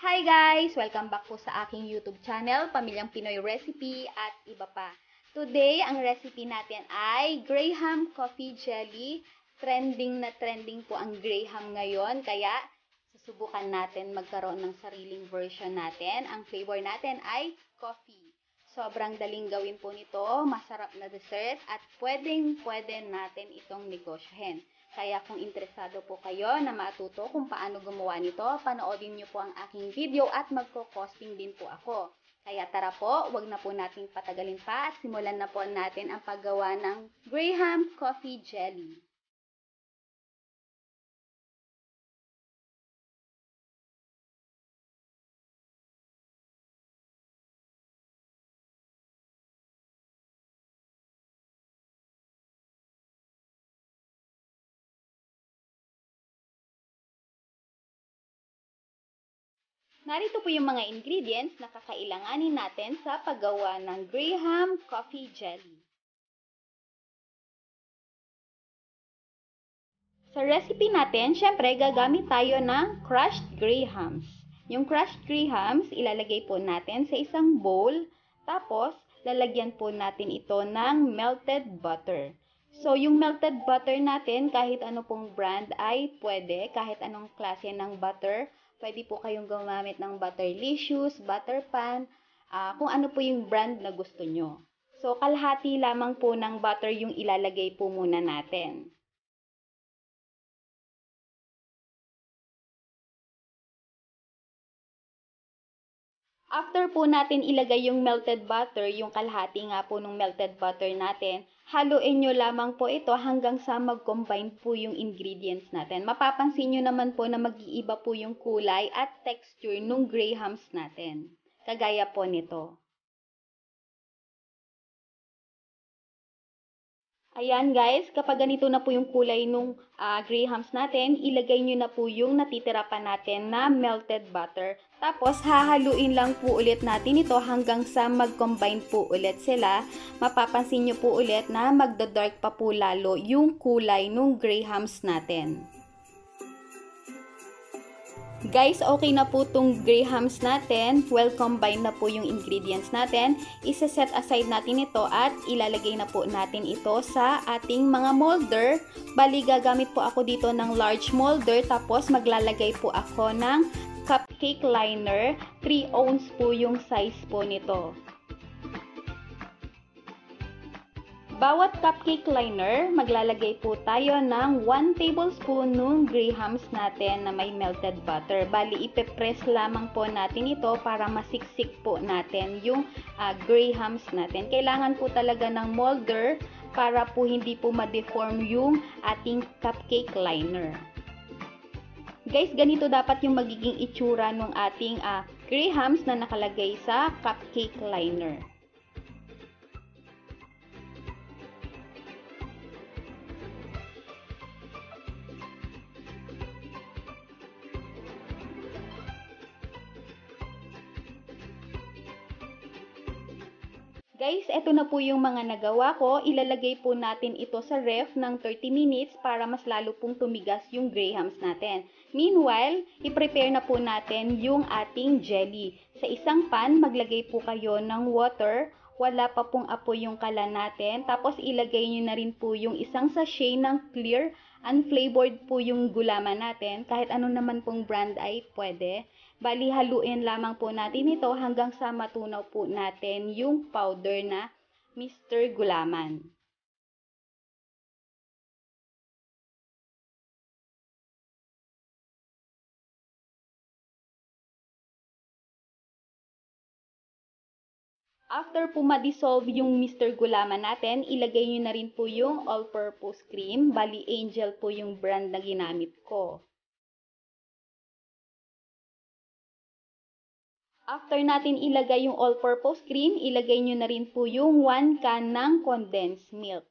Hi guys! Welcome back po sa aking YouTube channel, Pamilyang Pinoy Recipe at iba pa. Today, ang recipe natin ay Graham Coffee Jelly. Trending na trending po ang Graham ngayon, kaya susubukan natin magkaroon ng sariling version natin. Ang flavor natin ay coffee. Sobrang daling gawin po nito, masarap na dessert at pwedeng-pwede natin itong negosyohin. Kaya kung interesado po kayo na matuto kung paano gumawa nito, panoodin niyo po ang aking video at magko-costing din po ako. Kaya tara po, wag na po nating patagalin pa at simulan na po natin ang paggawa ng Graham Coffee Jelly. Narito po yung mga ingredients na kakailanganin natin sa paggawa ng Graham Coffee Jelly. Sa recipe natin, syempre gagamit tayo ng crushed grahams. Yung crushed grahams, ilalagay po natin sa isang bowl, tapos lalagyan po natin ito ng melted butter. So, yung melted butter natin, kahit ano pong brand ay pwede, kahit anong klase ng butter. Pwede po kayong gumamit ng Butterlicious, Butterpan, kung ano po yung brand na gusto nyo. So, kalahati lamang po ng butter yung ilalagay po muna natin. After po natin ilagay yung melted butter, yung kalahati nga po ng melted butter natin, haluin nyo lamang po ito hanggang sa mag-combine po yung ingredients natin. Mapapansin nyo naman po na mag-iiba po yung kulay at texture ng grahams natin. Kagaya po nito. Ayan guys, kapag ganito na po yung kulay nung grahams natin, ilagay nyo na po yung natitira pa natin na melted butter. Tapos hahaluin lang po ulit natin ito hanggang sa mag-combine po ulit sila. Mapapansin nyo po ulit na magda-dark pa po lalo yung kulay nung grahams natin. Guys, okay na po itong grahams natin. Well combined na po yung ingredients natin. Isa-set aside natin ito at ilalagay na po natin ito sa ating mga molder. Bali, gagamit po ako dito ng large molder. Tapos, maglalagay po ako ng cupcake liner. 3 ounce po yung size po nito. Bawat cupcake liner, maglalagay po tayo ng 1 tablespoon ng grahams natin na may melted butter. Bali, ipepress lamang po natin ito para masiksik po natin yung grahams natin. Kailangan po talaga ng molder para po hindi po ma-deform yung ating cupcake liner. Guys, ganito dapat yung magiging itsura ng ating grahams na nakalagay sa cupcake liner. Guys, eto na po yung mga nagawa ko. Ilalagay po natin ito sa ref ng 30 minutes para mas lalo pong tumigas yung grahams natin. Meanwhile, i-prepare na po natin yung ating jelly. Sa isang pan, maglagay po kayo ng water. Wala pa pong apoy yung kalan natin. Tapos ilagay nyo na rin po yung isang sachet ng clear, unflavored po yung gulaman natin. Kahit ano naman pong brand ay pwede. Bali, haluin lamang po natin ito hanggang sa matunaw po natin yung powder na Mr. Gulaman. After po ma-dissolve yung Mr. Gulaman natin, ilagay nyo na rin po yung all-purpose cream. Bali, Angel po yung brand na ginamit ko. After natin ilagay yung all-purpose cream, ilagay nyo na rin po yung 1 can ng condensed milk.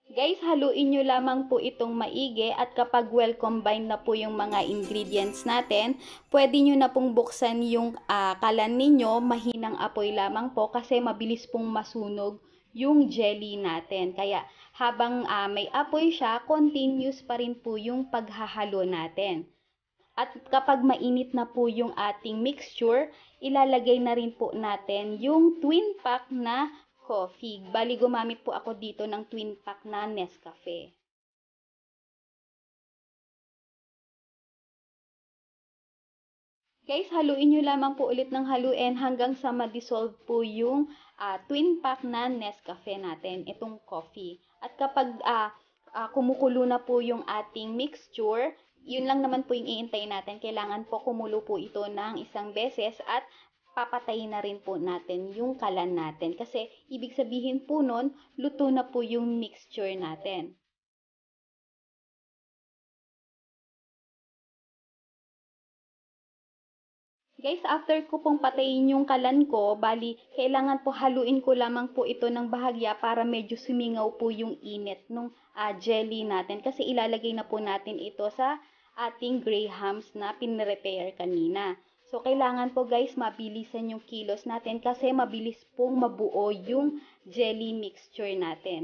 Guys, haluin nyo lamang po itong maigi at kapag well combined na po yung mga ingredients natin, pwede nyo na pong buksan yung kalan ninyo, mahinang apoy lamang po kasi mabilis pong masunog yung jelly natin. Kaya habang may apoy siya, continuous pa rin po yung paghahalo natin. At kapag mainit na po yung ating mixture, ilalagay na rin po natin yung twin pack na coffee. Bali gumamit po ako dito ng twin pack na Nescafe. Guys, haluin nyo lamang po ulit ng haluin hanggang sa ma-dissolve po yung twin pack na Nescafe natin, itong coffee. At kapag kumukulo na po yung ating mixture, yun lang naman po yung iintay natin. Kailangan po kumulo po ito ng isang beses at papatayin na rin po natin yung kalan natin. Kasi ibig sabihin po nun, luto na po yung mixture natin. Guys, after ko pong patayin yung kalan ko, bali, kailangan po haluin ko lamang po ito ng bahagya para medyo sumingaw po yung init ng jelly natin. Kasi ilalagay na po natin ito sa ating grahams na pinrepare kanina. So, kailangan po guys, mabilisan yung kilos natin kasi mabilis pong mabuo yung jelly mixture natin.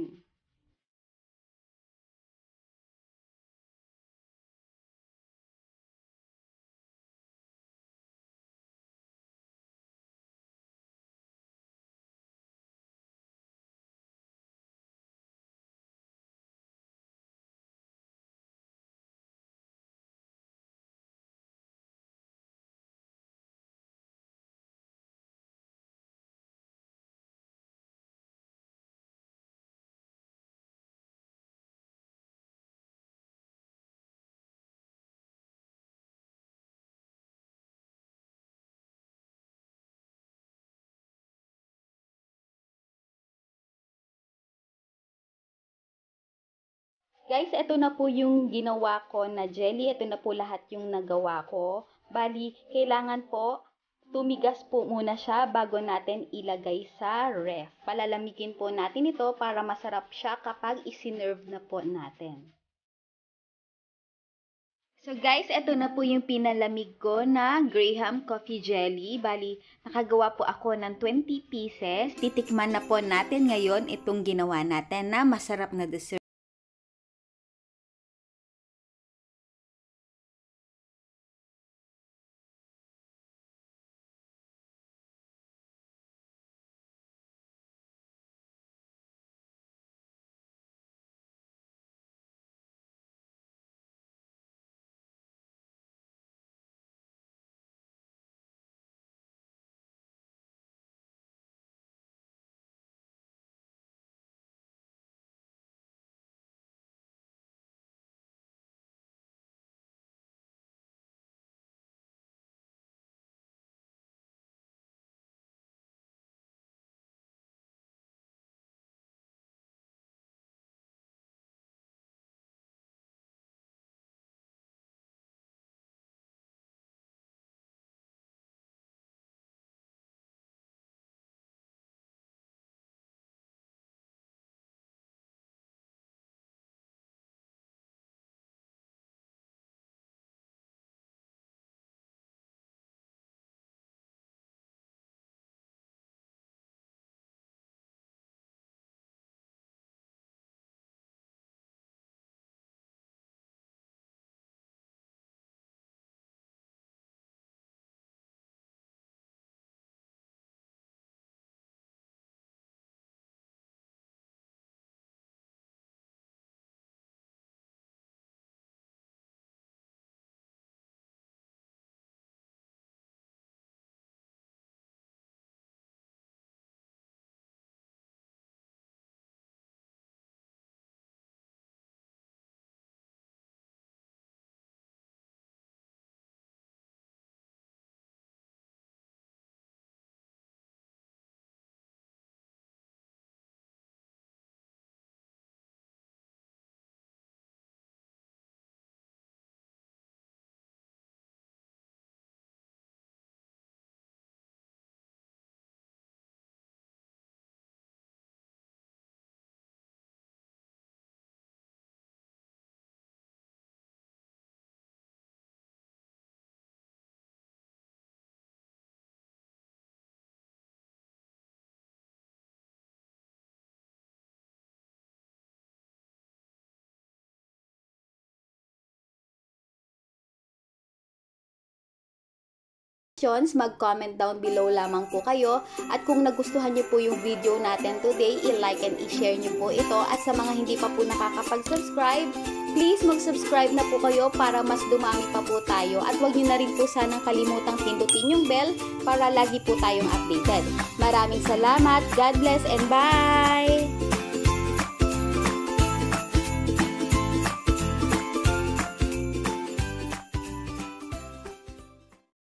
Guys, ito na po yung ginawa ko na jelly. Ito na po lahat yung nagawa ko. Bali, kailangan po tumigas po muna siya bago natin ilagay sa ref. Palalamigin po natin ito para masarap siya kapag isinerve na po natin. So guys, ito na po yung pinalamig ko na Graham Coffee Jelly. Bali, nakagawa po ako ng 20 pieces. Titikman na po natin ngayon itong ginawa natin na masarap na dessert. mag-comment down below lamang po kayo. At kung nagustuhan niyo po yung video natin today, i-like and i-share niyo po ito. At sa mga hindi pa po nakakapag-subscribe, please mag-subscribe na po kayo para mas dumami pa po tayo. At huwag niyo na rin po sanang kalimutang pindutin yung bell para lagi po tayong updated. Maraming salamat, God bless, and bye!